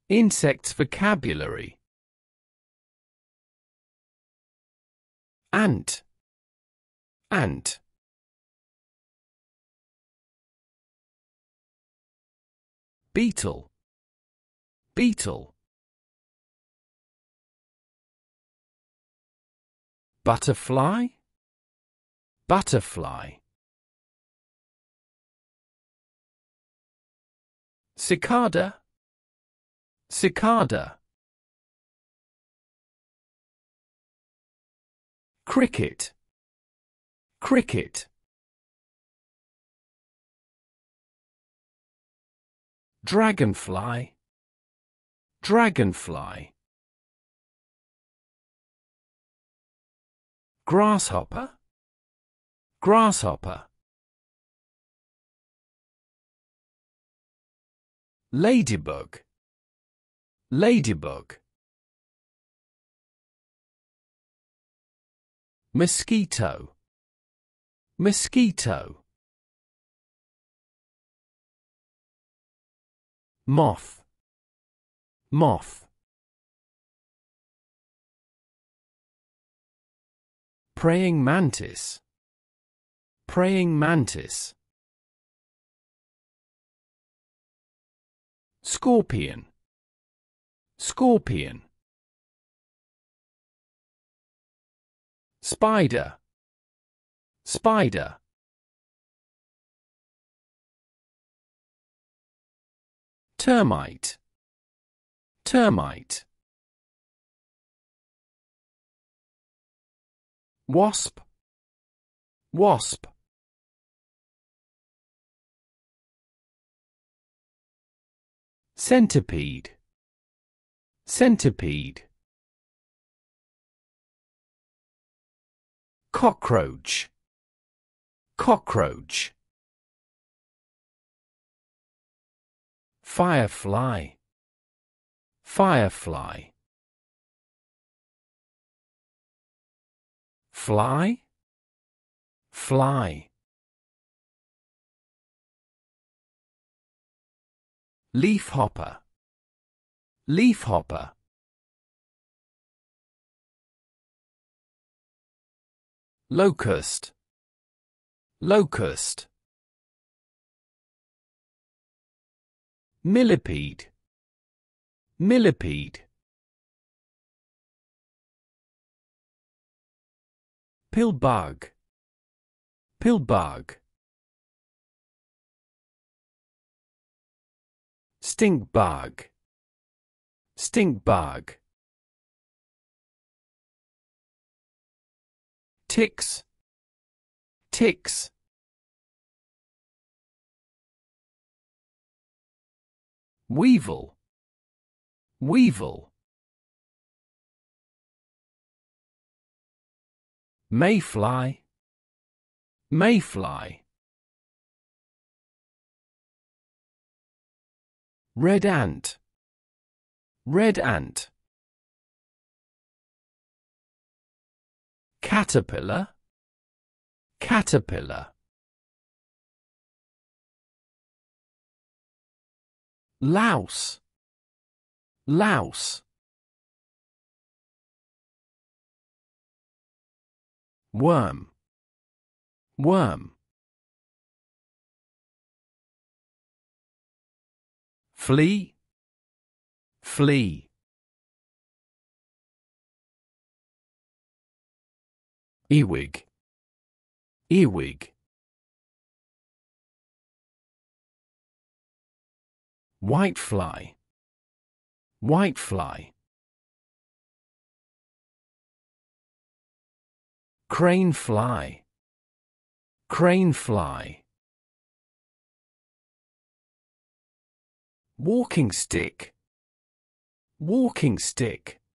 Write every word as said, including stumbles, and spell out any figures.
Insects vocabulary. Ant. Ant. Beetle. Beetle. Butterfly. Butterfly. Cicada. Cicada. Cricket. Cricket. Dragonfly. Dragonfly. Grasshopper. Grasshopper. Ladybug. Ladybug. Mosquito. Mosquito. Moth. Moth. Praying mantis. Praying mantis. Scorpion. Scorpion. Spider. Spider. Termite. Termite. Wasp. Wasp. Centipede. Centipede. Cockroach. Cockroach. Firefly. Firefly. Fly. Fly. Leafhopper. Leafhopper. Locust. Locust. Millipede. Millipede. Pillbug. Pillbug. Stinkbug. Stinkbug. Ticks. Ticks. Weevil. Weevil. Mayfly. Mayfly. Red ant. Red ant. Caterpillar. Caterpillar. Louse. Louse. Worm. Worm. Flea. Flea. Earwig. Earwig. Whitefly. Whitefly. Cranefly. Cranefly. Walkingstick. Walkingstick.